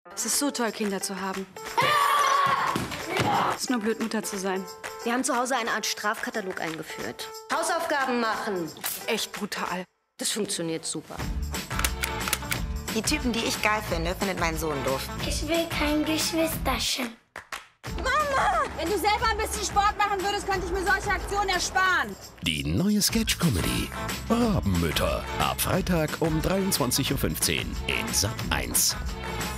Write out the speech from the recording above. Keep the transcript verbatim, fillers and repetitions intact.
Es ist so toll, Kinder zu haben. Es ist nur blöd, Mutter zu sein. Wir haben zu Hause eine Art Strafkatalog eingeführt. Hausaufgaben machen. Echt brutal. Das funktioniert super. Die Typen, die ich geil finde, findet mein Sohn doof. Ich will kein Geschwisterchen. Mama! Wenn du selber ein bisschen Sport machen würdest, könnte ich mir solche Aktionen ersparen. Die neue Sketch-Comedy Rabenmütter. Ab Freitag um dreiundzwanzig Uhr fünfzehn in Sat eins.